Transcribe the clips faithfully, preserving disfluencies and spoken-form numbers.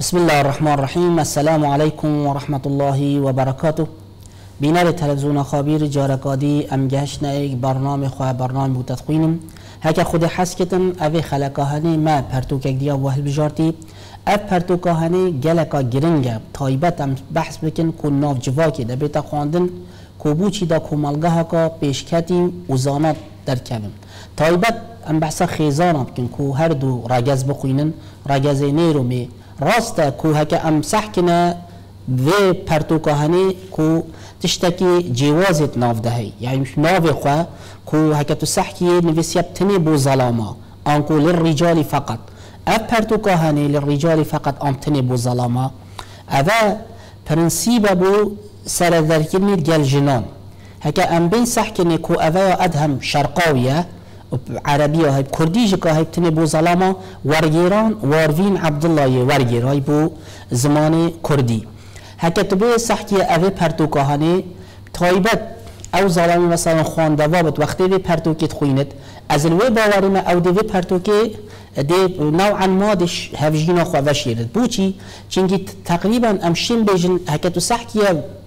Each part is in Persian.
بسم الله الرحمن الرحیم. السلام علیکم و رحمت الله و برکاته. بینر تلویزیون خابیر جارکادی ام گشت یک برنامه خواه برنامه بودت خوینم هکا خود حس کتن اوی خلقاهنی ما پرتوک دیا و هل بجارتی اف پرتوکاهنی گلکا گرنگه تایبت ام بحث بکن که ناف جواکی ده بیتا خواندن که بوچی دا کمالگه هکا پیشکتی و زانات در کبن تایبت ام بحثا خیزان بکن که هر دو راگز بخوینن راگز نیرو می راسته که هکا ام سحکنه و پرتوکاهنی که تشتكي جوازت ناف دهي يعني ناف خواه كو هكا تسحكي نفسي بتني بو ظلامة انكو للرجال فقط اف پرتوكاهني للرجال فقط امتني بو ظلامة اذا پرنسيبه بو سردركني ديال جنان هكا ام بين سحكني كو اذا ادهم شرقاوية عربية هاي كرديجة كا هاي بتني بو ظلامة ورگيران واروين عبد الله ورگير هاي بو زمان كردي هکه تو به سحکی اوه پرتوکاهنی تایبت او ظالمی مثلا خوانده وابت وقتی وی پرتوکیت خویند از الوی باوریم او دی وی پرتوکی دی نوعا ما دیش هفجینا خواه وشیرد بوچی چنگی تقریبا امشین بیجن هکه تو سحکی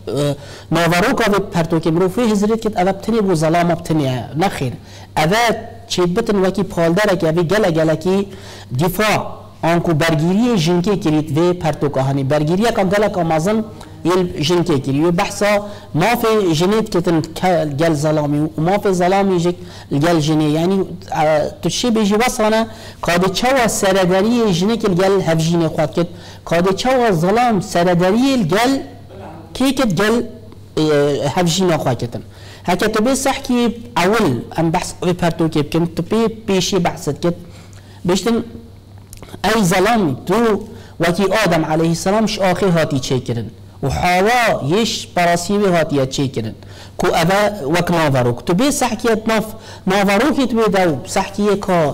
ناوروکا وی پرتوکی مروفی هزرید کت اوه بتنی بو ظلام بتنی نخیر اوه چی بتن وکی پالدره که اوه گله گله کی دفاع آنکو برگیری جنکی کرید و پرتوکاهنی برگیری که گلک آمازن یل جنکی کرید و بحثا ما فی جنید کتن گل ظلامی و ما فی ظلامی جک گل جنی یعنی تشی بیجی وصلنا کادی چوا سرداری جنی که گل هفجین خود کد کادی چوا ظلام سرداری گل کی کد گل هفجین خود کتن هکه تو بی سحکی اول ام بحث و پرتوکی بکن تو بی پیشی بحثت کد بیشتن ای ظلام تو وکی آدم علیه السلام ش آخی هاتی چه کرن و حوا یش براسیوی هاتی چه کرن کو اوه وک ناوروک تو بی سحکیت ناف ناوروکی تو بی دو سحکیه که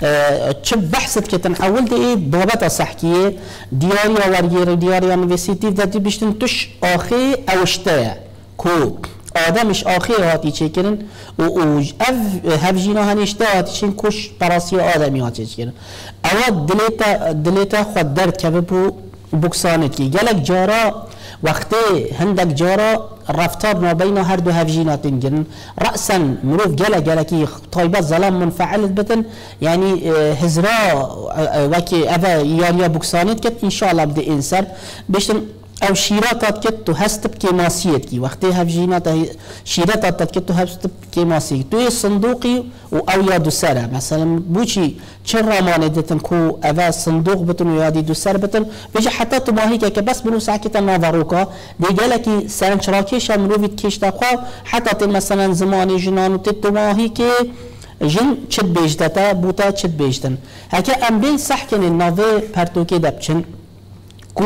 چه بحثت کتن اول دی بابت سحکیه دیاریا ورگیر دیاریا نویسیتیف دادی بشتن توش آخی اوشته کو آدمش آخی هاتی چه کرن و اف هفجینا هنشته هاتی چین کش پراسی آدمی هاتی چه کرن اول دلیتا دلیتا خود در که بو بکسانت کی گلک جارا وقتی هندک جارا رفتار نابین هر دو هفجینا تنگرن رأسا مروف گلک گلکی طایبت ظلام منفعلت بتن یعنی هزرا وکی اوه یاریا بکسانت کت انشاءالله بده انسر بشتن او شیراتات کت تو هست بکی ماسیت کی وقتی هفجینات شیراتات کت تو هست بکی ماسیت توی صندوقی و او یا دو سره مثلا بوچی چه رامان دتن کو اوه صندوق بتن و یادی دو سر بتن بجا حتی تو ماهی که بس بنو ساکتا ناوروکا دیگه لکی سرن چراکیش هم روید کشتا خواه حتی تن مثلا زمانی جنانو تت تو ماهی که جن چت بیجدتا بوتا چت بیجدن هکه ام بین سحکن ناوه پرتوکی دبچن کو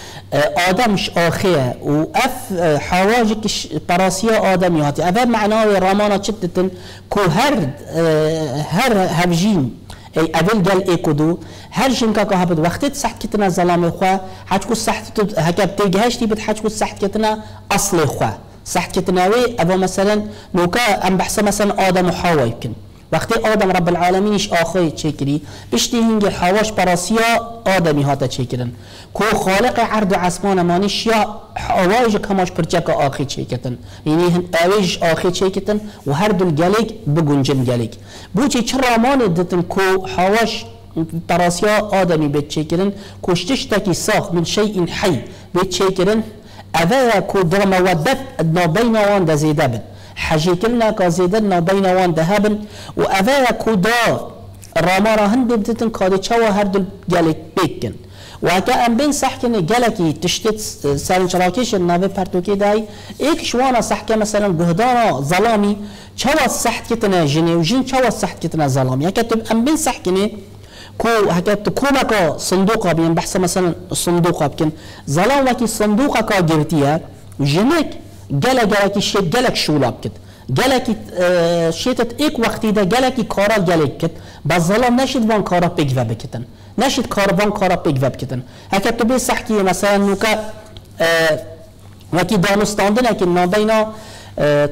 آدمش آخیه و اف حواجکش پراسی آدمی هاتی اول معنای رامانا چتتن که هر هر هفجین ای اول گل ای کدو هر جنکا که هبد وقتی سحت کتنا ظلام خواه حجکو سحت هکب تیگهشتی بد حجکو سحت کتنا اصل خواه سحت کتناوی اول مثلا نوکا ام بحثه مثلا آدم و حوا یکن وقتی آدم رب العالمینش آخوی چه کری بشتی هنگی حواش پراسیا آدمی هاتا چه کرن کو خالق عرض و عصمان مانیش یا حواش کماش پرچک آخی چه کتن یعنی اویش آخی چه کتن و هر دل گلیگ بگنجن گلیگ بوچی چرا مان دتن کو حواش پراسیا آدمی بید چه کرن کشتش تکی ساخ من شیء حی بید چه کرن اوه کو در مودت نابین وان ده زیده بید حجيكلنا كازيدنا بين وان ذهبن وأذا كودا رامارا هند بدتن كادي تشوا هردل جالك بيكن وهكا أم بين سحكن جالكي تشتت سالن شراكيش النابي بارتوكي داي إيك شوانا سحكا مثلا جهدانا ظلامي تشوا سحت كتنا جني وجن تشوا سحت كتنا ظلامي هكا تب أم بين سحكني كو هكا تكوما كا صندوقا بين بحث مثلا الصندوقا بكن ظلام وكي صندوقا كا جرتيا جنك گله گله کی شد گله شولاب کد گله کی شیتت ایک وقتی ده گله کی کارا گله کد با ظلام نشید وان کارا بگو بکتن نشید کار وان کارا بگو بکتن هکه تو بی سحکی مثلا نوکا وکی دانستاندن که نابینا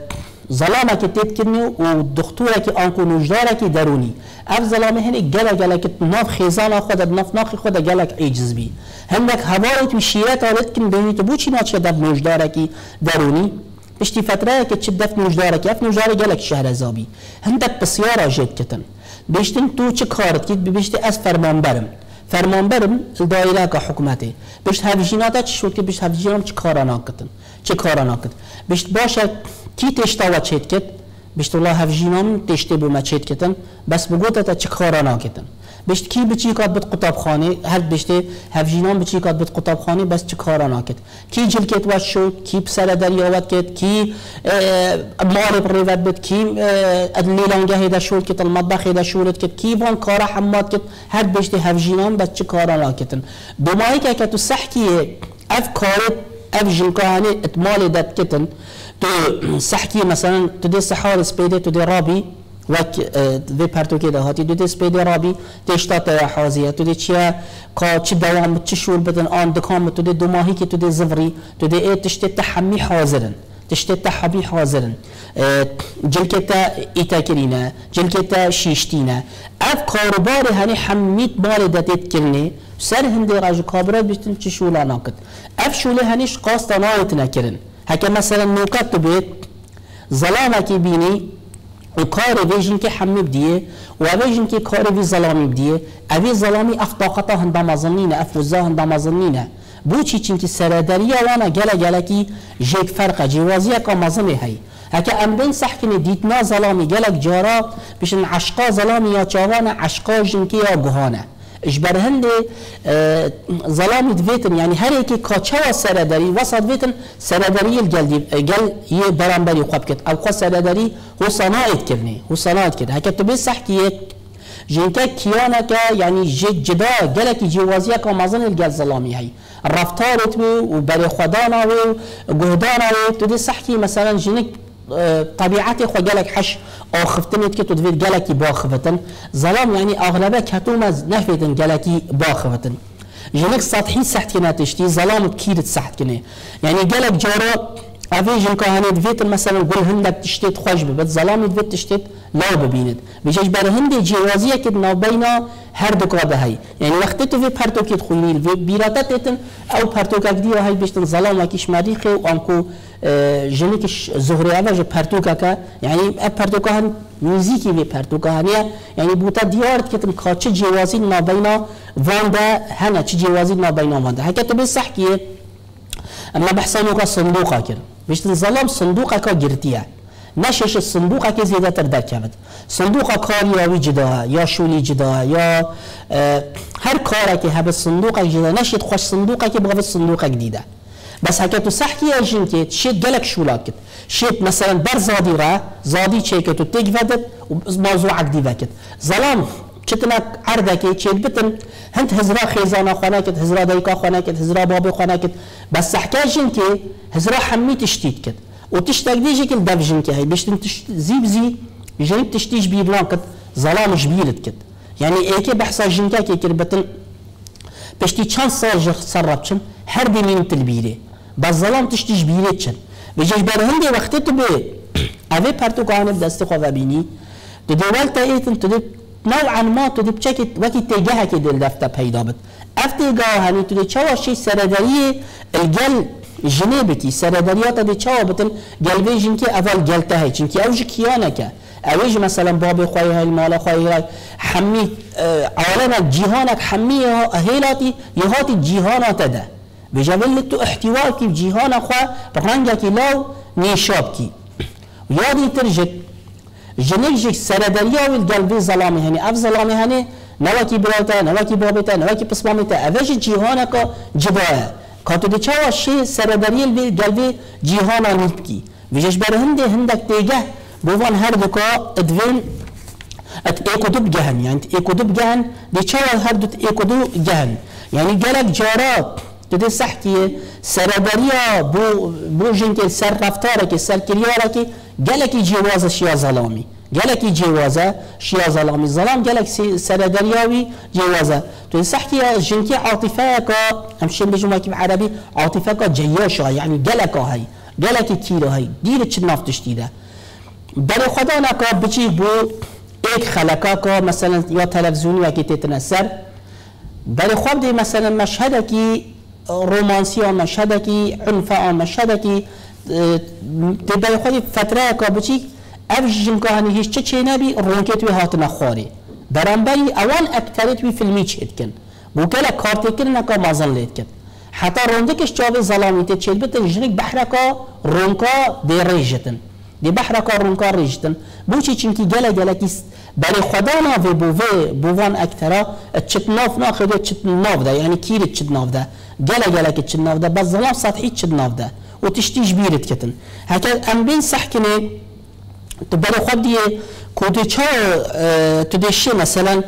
ظلامه که تیت کنی و دکتوره که آنکو نوجداره که درونی اف ظلامه هنی گله گله که ناف خیزان خود ناف ناخی خود گله که عجز بی هندک هوایت و شیرت آلت کن بینی تو بوچی ناچه دف نوجداره که درونی بشتی فتره که چه دف نوجداره که اف نوجداره گله که شهر زابی هندک بسیار جد کتن بشتن تو چه کارت کید بشتی از فرمان برم فرمان برم دایره که حکومتی بشت هفجیناتا چه شد که بشت هفجینام چه کارا ناکتن چه کارا ناکت بشت باشه کی تشتا و چید کت بشت الله هفجینام تشتی بو ما چید کتن بس بگوتا تا چه کارا ناکتن بشت کی بچی کات بد قطاب خانه هر بشت هفجینام بچی کات بد قطاب خانه بس چه کارا ناکت کی جل کت واش شد کی بسر دریاوت کت کی مال بریوت بد کی لیلانگه هدا شد کت المطبخ هدا شد کت کی وان کارا حماد کت هر بشت هفجینام بس چه کارا ناکتن دومایی که که تو صحکی اف کارت اف جنکانه اتمال داد کتن تو صحکی مثلا تو دی سحار سپیده تو دی رابی وک وی پرتو که دهاتی تو دی سپیده رابی تشتات حازیه تو دی چیا کا چه دوام چه شور بدن آن دکام تو دی دو ماهی که تو دی زفری تو دی ای تشتی تحمی حاضرن تشتی تحمی حاضرن جلکتا ایتا کرینه جلکتا شیشتینه اف کاروبار هنی حمیت مال دادت کرنه سر هندی راج کابرات بیشتن چه شولا ناکد اف شوله هنیش قاست نایت نکرن هکه مثلا نوکات تو بیت ظلامه کی بینی و کار ویژن که حمی بدیه و ویژن که کار وی ظلامی بدیه اوی ظلامی اف طاقتا هنده مظنینه اف وزا هنده مظنینه بوچی چنکی سردریه وانا گله گله کی جیک فرقه جوازیه که مظنه هی هکه ام بین سحکنی دیتنا ظلامی گلک جارا بشن عشقا ظلامی یا چاوانه عشقا جنکی یا گهانه اجبر هنده ظلامی دویتن یعنی هر یکی کاچه و سرداری وسط ویتن سرداری الگل گل یه برانبری خواب کد او خواه سرداری هو صناعت کرنه هو صناعت کرد هکه تو بی سحکی جنکه کیانه که یعنی جد جدا گلکی جوازیه که مازن الگل ظلامی هی رفتارت بی و بری خدانه و گهدانه و تو دی سحکی مثلا جنک طبيعتي خو جالك حش او خفتنت كتو دفيد جالكي باخفتن ظلام يعني اغلبه كتومز نفيتن جالكي باخفتن جنك سطحي سحت كنا تشتي ظلام كيرت سحت كنا يعني جالك جارا افيجن كهاني دفيت مثلا قول هندك تشتيت خوش ببت ظلام دفيت تشتيت لا ببيند بيجي بر هندي جوازيه كد نو بينا هر دو قاده هي يعني وقت تو في پرتو كد خليل في بيراتتن او پرتو كدي هي بيشتن ظلام كيش مريخ وانكو جنكش زهري اوج پرتو كا يعني پرتو كهان موزيكي في پرتو كهانيه يعني بوتا ديارت كتم كاچ جوازي نو بينا واندا هنا چ جوازي نو بينا واندا هكا تو بصح كي اما بحسانو کا صندوقه کر بشتن ظلام صندوقه کا گرتیه نشش الصندوقه که زیاده تر درکمد صندوقه کاریاوی جدا یا شولی جدا یا هر کاری که هب صندوقه جدا نشید خوش صندوقه که بغض صندوقه جدیده بس هکتو صحکی اجن که شید گلک شولاک کد شید مثلا بر زادی را زادی چه که تو تیگ ودد و موضوع عقدی وکد ظلام چتنا عرضه که چید بتن هند هزرا خیزانا خانه کد هزرا دایکا خانه کد هزرا بابی خانه کد بس حکاجن که هزرا حمی تشتید کد و تشتاق دیجی که دفجن که هی بشتن زیب زی جنب تشتیج بیبلان کد ظلامش بیرد کد یعنی ایکی بحثا جنکا که کر بتن بشتی چند سال جخ صرب چن هر بینیم تلبیره بس ظلام تشتیج بیرد چن بجیش بر هنده وقتی تو به اوه پرتو کهانه بدست خواه بینی تو دوال تا ایتن تو نوعا ما تو دب چکت وکی تیگه که دل دفته پیدا بد افتیگاه هنی تو دی چواشی سرداری الگل جنه بکی سرداریات دی چوا بتن گلوی جن که اول گلته های چون که اوج کیانه که اوج مثلا باب خواهی های مالا خواهی های حمی عالم جیهانک حمی هیلاتی یهاتی جیهانات ده بجاول تو احتوال کی جیهان خواه برنگه کی لاو نیشاب کی یادی ترجت جنك جك سردريا والقلبي ظلامي هني أف ظلامي هني نواكي براتا نواكي بابتا نواكي بسمامتا أفاش جيهانك جباها كاتو دي چاوا شي سردريا القلبي جيهانا نبكي ويجش بر هندي هندك تيجه بوفان هر دكا ادوين ات ايكو دب جهن يعني ايكو دب جهن دي چاوا هر دو ايكو دو جهن يعني قالك جارات تدي صحكي سردريا بو بو جنك سر رفتارك سر كريارك قالك جواز شيا ظلامي قالك جوازه شيا ظلامي ظلام قالك سردرياوي جوازه تدي صحكي جنكي عاطفاك همشي بجمعك بعربي عاطفاك جياشة يعني قالك هاي قالك كيلو هاي دير تشناف تشتيده برای خدا نکا بچی بو ایک خلقا که مثلا یا تلویزیونی و که تتنسر برای خواب دی مثلا مشهد کی رومانسی و مشهد کی عنف و مشهد کی دی برای خود فتره که بچی افش جنگا هنی هیچ چه چه نبی رونکت وی هات نخواری برانبری اوان اکتریت وی فیلمی چید کن بو کلا کارتی کن نکا مازن لید کن حتی روندکش جاوی ظلامیت چید بتن جنگ بحرکا رونکا دی ریجتن دی بحرکا رونکا ریجتن بو چی چنکی گله گله کیست برای خدا ناوی بووی بووان اکترا چت ناف ناخده چت ناف ده یعنی کیرت چت ناف ده گله گله که چت ناف ده بس ظلام سطحی چت ناف ده و تشتیش بیرت کتن هکذا ام بین صح کنه تو برای خود دیه کودی چه تدیشی مثلا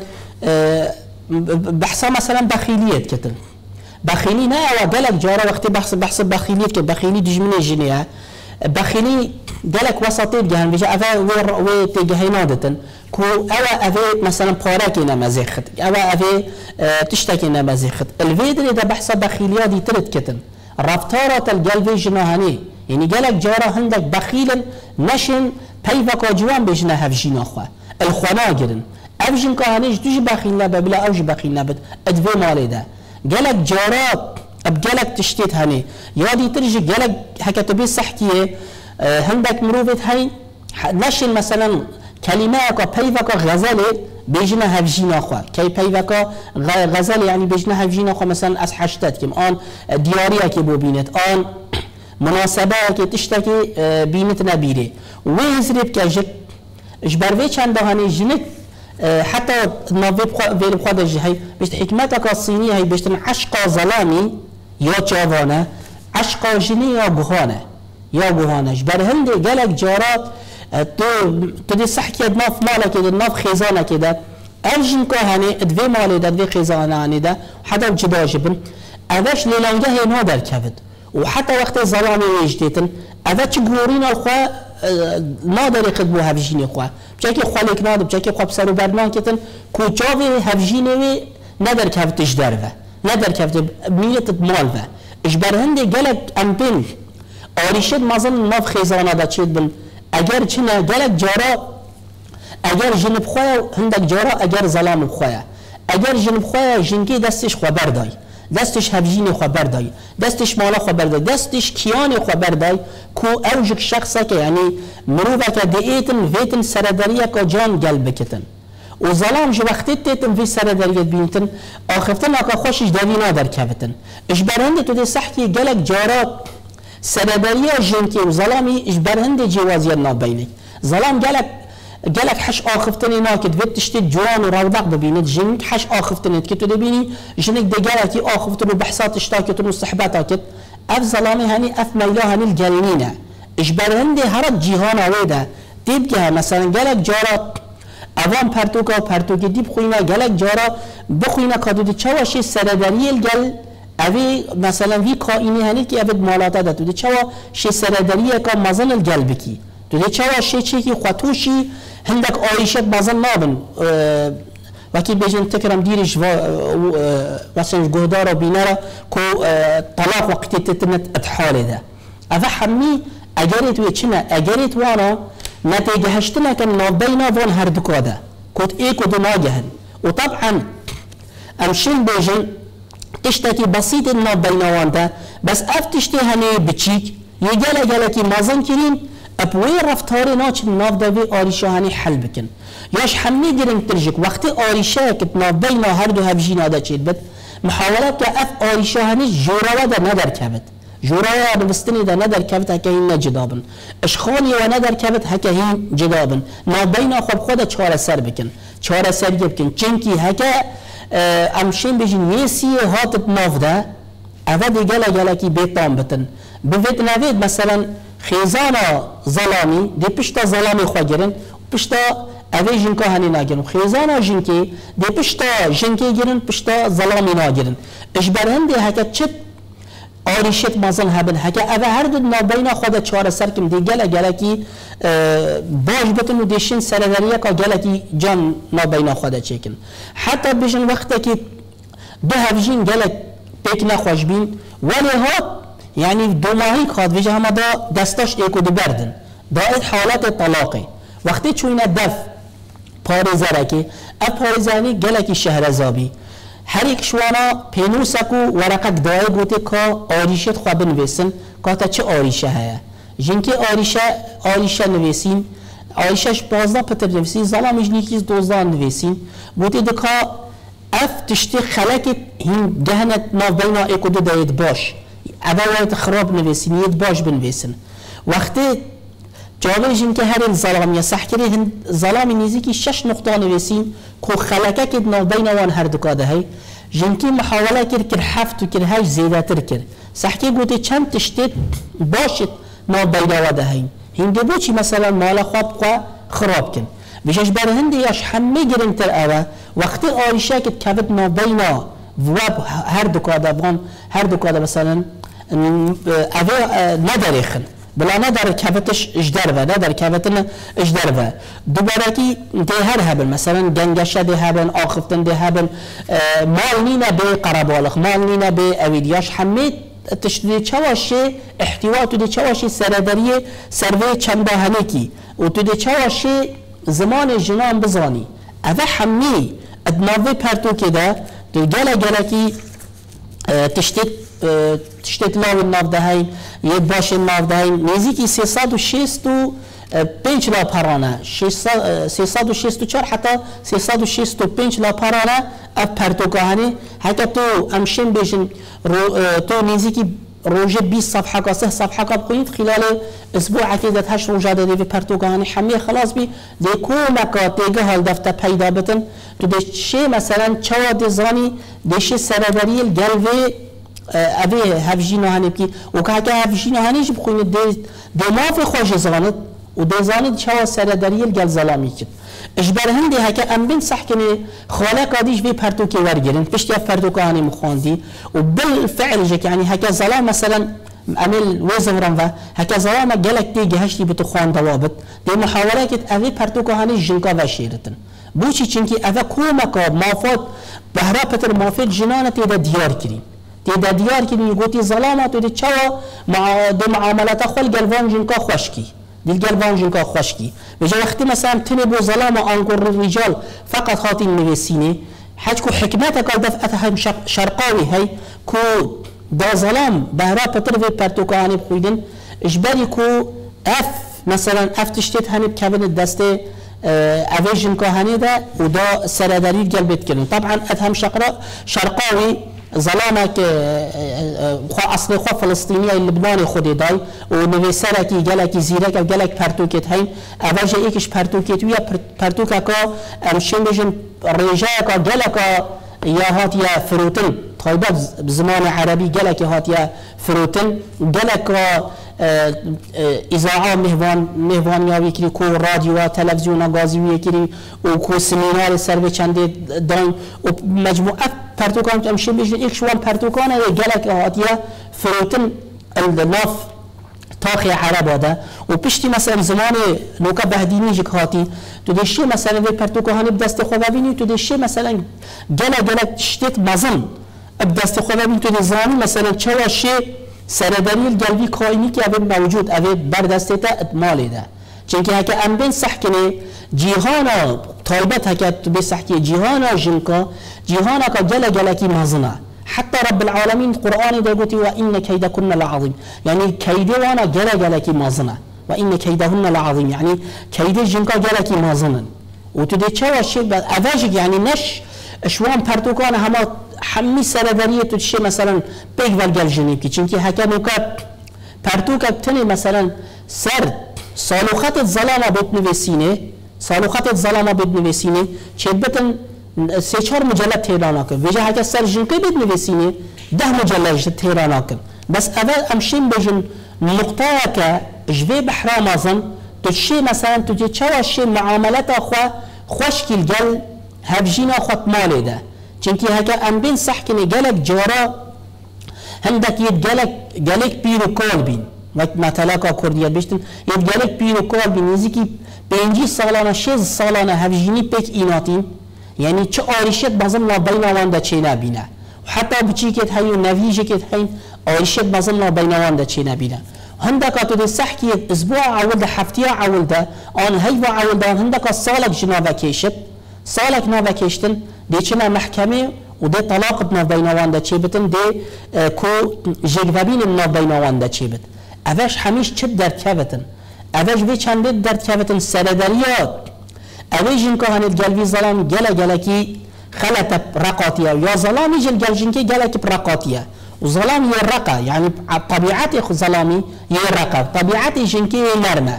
بحثا مثلا بخیلیت کتن بخیلی نه او گلک جارا وقتی بحث بحث بخیلیت که بخیلی دجمنه جنیه بخیلی گلک وسطیت جهان بيجي أفا وير وتجهينا دتن كو أوا أفا مثلا باركينا مزيخت أوا أفا تشتكينا مزيخت الفيدر إذا بحث بخيليا دي ترد كتن رفتارات القلب جناهني يعني جلك جارا عندك بخيلا نشن بيفك جوان بيجنا هفجينا خوا الخوانا جرن أفجن كهانيش تجي بخيلنا ببلا أوج بخيلنا بد أدفع مالي ده جلك جارات بجلك تشتيت هني يادي ترجع جلك هكتبي صحكيه هندك مروفت هاي نشن مثلا كلمة كا بيفكا غزالة بيجنا هفجينا خوا كي بيفكا غزالة يعني بيجنا هفجينا خوا مثلا أس حشتت كم آن ديارية كي بو بينت آن مناسبة كي تشتكي بينت نبيري ويزرب كجت إجبروي چند هني جنك حتى نواب ويل بخواد هاي بيشت حكمتك الصينية هاي بيشت عشق ظلامي يا جوانه عشق جني يا بخانه يا بوهانش بر هندي جالك جارات تو تدي صح كده ناف مالك كده ناف خزانه كده ارجن كهاني ادوي مالي ده ادوي خزانه اني ده حتى جدا جبن اداش ليلانجه نادر كبد وحتى وقت الظلام وجدتن ادا تشغورين الخوا نادر يقدموا هفجيني خوا بشكل خالك نادر بشكل خوا بسرو برنامج كتن كوجاوي هفجيني نادر كبد تجدرفه نادر كبد ميلت مالفه اجبر هندي جالك امبين آریشت مازن ناف خیزانه دا چید بن اگر چنه گلک جارا اگر جنب خواه هندک جارا اگر ظلام خواه اگر جنب خواه جنگی دستش خبر دای دستش هفجین خبر دای دستش مالا خبر دای دستش کیان خبر دای کو اوجک شخصه که یعنی مروفه که دیتن ویتن سردریه که جان قلب کتن و ظلام جو وقتی تیتن وی سردریت بینتن آخفتن اکا خوشش دوی نادر کفتن اجبرنده تو دی صحکی گلک جارا سردریه جنکی و ظلامی اجبر هنده جوازی نابینی ظلام گلک گلک حش آخفتنی ناکد وقت تشتی جوان و رودق ببیند جنگ حش آخفتنی که تو دبینی جنگ دگلکی آخفتن و بحثات اشتاکت و مستحبات کت اف ظلامی هنی اف میلا هنی الجلینه اجبر هنده هرد جیهان آویده دیب که مثلا گلک جارات اوان پرتوکا پرتوکی دیب خوینا گلک جارا بخوینا کادو چواشی سردریه الگل اوی مثلا وی کائنی هنی که اوید مالاتا ده تو ده چوا شی سردریه که مازن القلب کی تو ده چوا شی چی که خطوشی هندک آیشت مازن نابن وکی بیجن تکرم دیرش و مثلا گهدار و بینارا که طلاق وقتی تتنت اتحاله ده اوه همی اگریت وی چنه اگریت وانا نتیجه هشتنه که نابینا وان هر دکا ده کت ای کد ناگهن و طبعا امشین بیجن تشتكي بسيط الناب بينوان ده بس افتشتي هني بتشيك يجلا جلا كي مازن كرين ابوي رفتاري ناچ الناب ده بي آريشا هني حل بكن ياش حمي جرين ترجك وقت آريشا كت ناب بينا هر دو هفجينا ده چيد بد محاولات كأف آريشا هني جورا ده ندر كبت جورا بستني ده ندر كبت هكاين نجدابن اشخاني وندر كبت هكاين جدابن ناب بينا خب خود چهار سر بكن چهار سر بكن چنكي هكا امشین بیشین نیسی هاتت نافده اوه دیگه لگه کی بیتام بتن بوید نوید مثلا خیزانا ظلامی دی پشتا ظلامی خواه گرن پشتا اوه جنکا هنی ناگرن خیزانا جنکی دی پشتا جنکی گرن پشتا ظلامی ناگرن اجبر هنده هکا چت آریشت مازن هبن هکا اوه هر دو نابینا خود چهار سر کم دیگه لگه کی باش بتن و دیشین سردریه که گله کی جان نابینا خود چکن حتی بیشن وقتی که دو هفجین گله پیک نخوش بین ولی ها یعنی دو ماهی کاد ویجه همه دا دستاش ایکو دو بردن دا اید حالت طلاقی وقتی چوینه دف پارێزە رەکێ ئەف پارێزانî gelekî şehrezabî herîk şwana pênûsek û wereqek daye gotê ka arîşet xwe binivêsin kate çi arîşe heye jinkê arîşe arîşe nivêsîn arîşeş bazda pitir nivîsîn zalamî jinîkî dozdan nivêsîn gotê dika ev tiştê xelekê hîn gehne navbeyna êk û du de yêd baş ev wayet xirab nivêsîn yêd baş binivêsin wextê جاویجیم که هر زلامی سحکری هند زلامی نزدیکی شش نقطه نویسیم کو خلقه که نابین وان هر دکاده هی جنکی محاوله کرد که هفت و که هشت زیاده تر کرد سحکی گوته چند تشتت باشد نابین واده هی هندی بو چی مثلا مال خواب قا خراب کن بیشش بر هندی یاش همه گرن تر اوه وقتی آریشه که کبد نابین واب هر دکاده وان هر دکاده مثلا اوه نداره خن بلا نداره کفتش اجدر و نداره کفتن اجدر و دوباره کی ده هر هبل مثلا گنگشه ده هبل آخفتن ده هبل مال نینا به قربالخ مال نینا به اویدیاش همه تشتری چواشی احتیاط ده چواشی سردریه سروی چند باهنه کی و تو ده چواشی زمان جنان بزانی اوه همه ادناوی پرتو که ده تو گله گله کی تشتی تشتت لاو الناف دهين يدباش الناف دهين نزيكي سيصد وشيست و بنش لا پرانه سيصد وشيست و چار حتى سيصد وشيست و بنش لا پرانه اف پرتوكاهني حتى تو امشن بيجن تو نزيكي روجه بیست صفحه کا سه صفحه کا بخونید خلال اسبوع كده هشت روجه ده في پرتوكاهني حميه خلاص بي ديكو مكا تيجه هال دفته پیدا بتن تو دشي مثلا چوا دزاني دشي سردري القلبي اوه هفجی نهانی بکی و که اگه هفجی نهانیش بخونید دماغ خوش زانید و دزانید چه سردری الگل زلامی کد اجبر هندی هکه ام بین صح کنه خالق آدیش بی پرتوکی ورگیرن پشتی اف پرتوکا هانی مخواندی و بالفعل جک یعنی هکه زلام مثلا عمل وزورم و هکه زلام گلک دی گهشتی بتو خوان دوابط دی محاوله کد اوه پرتوکا هانی جنکا و شیرتن بوچی چنکی اوه کومکا مافات بهرا پتر مافات جنانه تیده دیار کریم تیدا دیار که میگویی ظلامات و دیچوا مع دو معاملات خال گلوان جنکا خوشکی دیل گلوان جنکا خوشکی بجا وقتی مثلا تنی بو ظلام آنکور الرجال فقط خاطی نویسینه حج کو حکمت کال دفعت هم شرقاوی هی کو دا ظلام بهرا پتر و پرتوکانی بخویدن اجباری کو اف مثلا اف تشتیت هنی بکبن دسته اویجن که هنی ده و دا سرداری گلبت کردن طبعا ادهم شقرا شرقاوی ظلامك خو اصل خو فلسطينيه لبناني خودي داي ونويسركي جالكي زيرك جالك پرتوكت هين اواجه ايكش پرتوكت ويا پرتوكا كا امشين بيجن رجاكا جالكا يا هات يا فروتن طيبه بزمان عربي جالك هات يا فروتن جالكا اذاعه مهوان مهوان يا يكري كو راديو تلفزيون غازي يكري وكو سيمينار سر چند داين ومجموعه پرتوکان امشي بيجن ايك شوان پرتوکان جالك هات يا فروتن الناف تاخي عرب هذا وبشتي مثلا زمان نوكا بهديني جك هاتي تدشي مثلا في پرتوکان بدست خوابيني تدشي مثلا جلا جلا تشتت مزن بدست خوابيني تدزاني مثلا چوا شي سردري القلبي كائني كي ابد موجود ابد بردسته مالي ده چونكه هكا ام بين صح كني جيهانا طالبت هكا تبي صح كي جيهانا جنكا جيهانا كا جلا جلا كي مزنا حتى رب العالمين القرآن ده قلتي وإن كيدكن لعظيم يعني كيد وانا جلا جلا كي مزنا وإن كيدهن لعظيم يعني كيد جنكا جلا كي مزنا وتدي تشوا شيء أواجك يعني نش شوان پرتوکان هما حمی سردریه تو چه مثلا پیگ ولگل جنیب کی چونکی هکا نوکا پرتوکا تنی مثلا سر سالوخت ظلامه بد نویسینه سالوخت ظلامه بد نویسینه چه بتن سه چهار مجلد تهران کن وجه هکا سر جنکی بد نویسینه ده مجلد تهران کن بس اول امشین بجن نقطه که جوی بحرام ازن تو چه مثلا تو چه چه معاملات خو خوشکل گل هفجينا خط مالي ده چونكي هكا ام بين صح كني جالك جارا هندك يد جالك جالك بيرو كول بين ما تلاقى كرديات بيشتن يد جالك بيرو كول بين نزيكي بينجي سالانه شيز سالانه هفجيني بيك ايناتين يعني چه آريشت بازم لا بينا وان ده چه نبينه وحتى بچي كت هاي ونفيجه كت هاي آريشت بازم لا بينا وان ده چه نبينه هندك تو سحكي اسبوع عول ده هفتيا عول ده آن هيوا عول ده هندك سالك جنابه كيشت سالك نابه كيشتن دي چنا محكمه و ده طلاق ناف بينوان ده چه بتن ده كو جگوبين ناف بينوان ده چه بت اوش هميش چه در كبتن اوش وی چنده در كبتن سردريات اوش جنكا هنید گلوی ظلام گله گله کی خلط رقاتيه یا ظلامي جل گل جنكي گله کی رقاتيه وظلام يرقى يعني طبيعتي ظلامي يرقى طبيعتي جنكي نرمه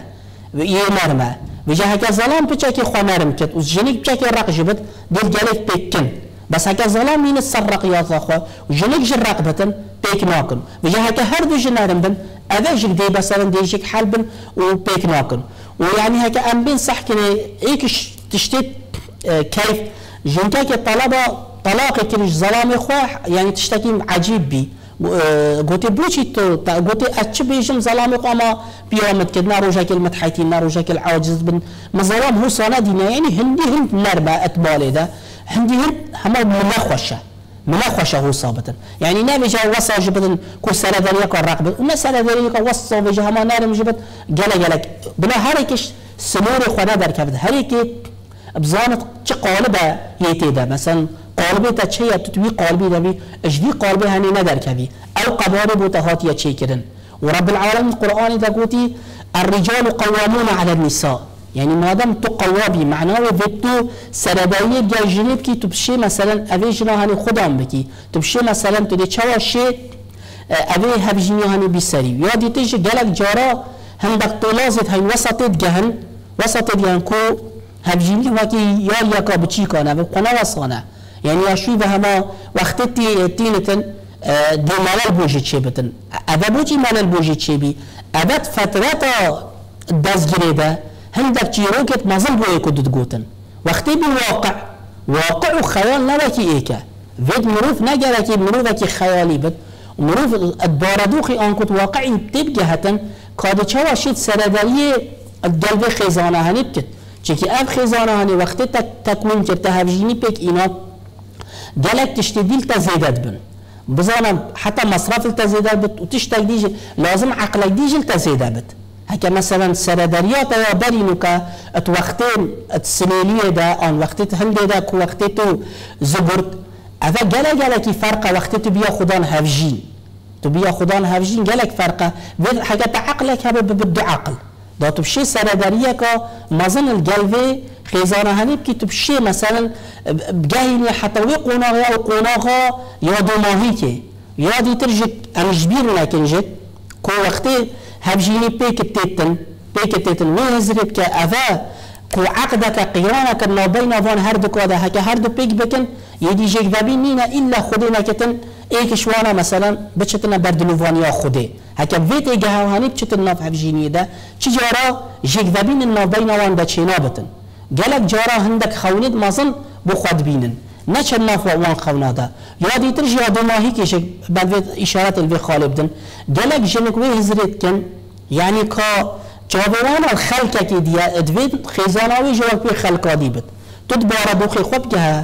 ينرمه وجه هكا ظلام بچاكي خو نرم كت وجنيك بچاكي رق جبت دل جلك بكن بس هكا ظلام من السرق يا اخو وجنيك جرق بتن بيك ناكن وجه هكا هردو جنرم بن اذاجك دي مثلا ديجك حلبن وبيك ناكن ويعني هكا ام بين صح كني هيك تشتت كيف جنكاك الطلبه طلاق كريش ظلام اخو يعني تشتكي عجيب بي قوتي بوشي تو قوتي اتش بيجم ظلام قاما بيومت كدنا روجاك المتحيتين روجاك العاجز بن مظلام هو صانا دينا يعني هندي هند نربا اتبالي ده هندي هند هما منخوشه منخوشه هو صابتا يعني نامي جا وصا جبتن كو سردانيا كو راقبت وما سردانيا كو وصا بجا هما نارم جبت قال قالك بلا هريكش سنوري خوانا در كبد هريكي بزانت چه قالبه يتيدا مثلا قالبي تشيء تتوي قالبي دبي اجدي قالبي هني ندر كبي او قبار بوتهات يا شيء كدن ورب العالمين القرآن تقولي الرجال قوامون على النساء يعني ما دام تقوابي معناه وبتو سردايه جاجنيب كي تبشي مثلا افيجنا هني خدام بكي تبشي مثلا تدي تشوا شيء افي هبجني هني بيسري يا دي تيجي جالك جارا هندك طلازت هاي وسطت جهن وسطت جهن كو هبجني وكي يا ياكا بتشي كان بقنا وصانا يعني اشوي بهما وقت تي تينتن دي مال بوجي تشيبتن ابا بوجي مال بوجي تشيبي ابد فترة دزجريده هندك تشيروكت مازال بوي كود تقوتن وقت بواقع واقع وخيال نبكي ايكا فيد مروف نجركي مروفكي خيالي بد ومروف الداردوخي ان كنت واقعي بتبقى هتن كاد تشواشيت سردريه القلب خزانه هنبكت چكي اب خزانه هني وقت تكوين كرت هفجيني بك اينا جالك تشتديل تزيدت بن بزانم حتى مصرف التزيدت بت وتشتاق ديجي لازم عقلك ديجي التزيدت بت هكا مثلا سردريات يا برينوكا ات وقتين السنيليه دا ان وقت هندي دا كو وقتتو زبرت اذا جالا جالا كي فرقه وقتتو بيا خدان هفجين تبيا خدان هفجين جالك فرقه حاجه عقلك هذا بده عقل دا تبشي سردريه كا مازن القلبي خيزانه هنيب كي تبشي مثلا بجاهني حتى وي قوناغا او قوناغا يا دوماهيكي يا دي ترجت ام جبير لكن جت كو وقتي هبجيني بيك التيتن بيك التيتن وين هزرت كأذا كو عقدك قيرانك ما بين فان هردك ودا هكا هردو بيك بكن يدي جيك ذابين نينا إلا خدينا كتن ايك شوانا مثلا بچتنا بردلوفانيا خدي هكا فيت ايجاها وهاني بچتنا في هبجيني دا چي جارا جيك ذابين ما بين وان دا چينا بتن قالك جارا هندك خونيد مازن بو خود بينن نچن ناف وان خونا دا يا دي ترجي يا دوماهي كيشك بعد اشارات الفي خالبدن قالك جنك وي هزرت كن يعني كا جابران الخلقة كي دي ادفيد خزانوي جواب في خلقة دي بت تدبار دوخي خوب جها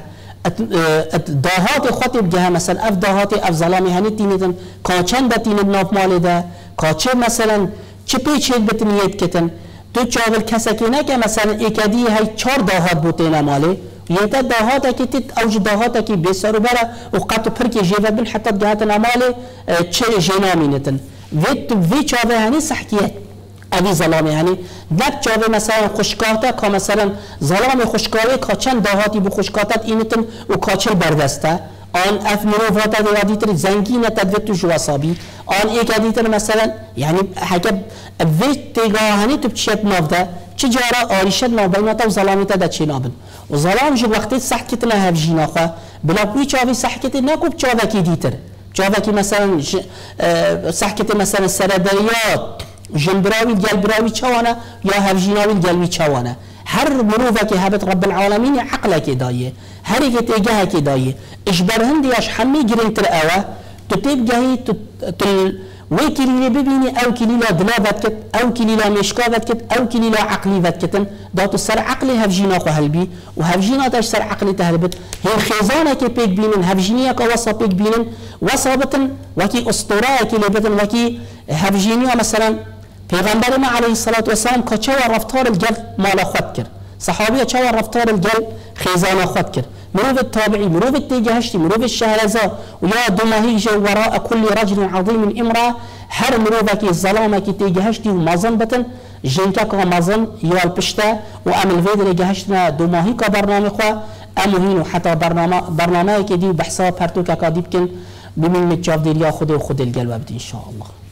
داهات خطب جها مثلا اف داهات اف ظلامي هني تينيتن كا چند تين ناف مال ده كا چه مثلا چه پیچید بتنیت کتن تو چاول کسکینه که مثلا ایکدی های چهار داهات بوتینه مالی یه تا داهات کی تت اوج داهات کی بسر برا وقت پر کی جیب بن حتی جهات نمالی چه جنامینتن ویت وی چاوه هنی صحکیه ابي ظلام يعني دب چاوه مثلا خشکاته که مثلا ظلام خشکاوه که چند داهاتی بو خشکاتت اینتن و کاچل بردسته آن اف مروفات دیوادیتر زنگینه تدویت تو جواسابی آن ایک دیتر مثلا يعني حکب ویت تیگاهانی تو بچیت نافده چه جارا آریشت نابیناتا و ظلامیتا دا چی نابن و ظلام جو وقتی صحکتنا هفجینا خواه بلا کوی چاوی صحکتی نکوب چاوه کی دیتر چاوه کی مثلا صحکت مثلا سردریات جنبراوی گلبراوی چوانه یا هفجیناوی گلوی چوانه هر مروفه که هبت رب العالمین عقله که دایه هر یک تیگه که دایه اجبر هندیش همی گرینتر اوه تو تیب جهی تو تل وی کلیله ببینی او کلیله دلابت کت او کلیله مشکابت کت او کلیله عقلی بت کتن داتو سر عقلی هفجینا خو هلبی و هفجینا تاش سر عقلی تهلبت هی خیزانه که پیک بینن هفجینیا که وصا پیک بینن وصا بتن وکی اسطوره که لبتن وکی هفجینیا مثلا پیغمبر ما علیه الصلاة والسلام که چه رفتار الجل مال خود کرد صحابیه چه رفتار الجل خیزانه خود کرد مروف التابعي مروف التجهشتي مروف الشهرزاء ويا دماهيج وراء كل رجل عظيم امرأة هر مروفك الظلامة كي تجهشتي ومازن بتن جنكك ومازن يا البشتا وأمل فيدر جهشتنا دماهيك برنامج خوا أمهين حتى برنامج برنامج كدي بحساب هرتوك كاديبكن بمن متجاف دير يا خد وخد القلب إن شاء الله.